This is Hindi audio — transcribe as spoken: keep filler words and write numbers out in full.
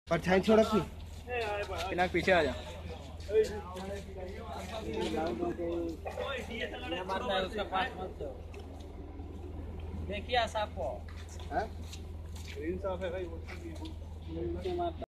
परछाई छोड़ अपनी इनाक पीछे आ जा। देखिए साफ है।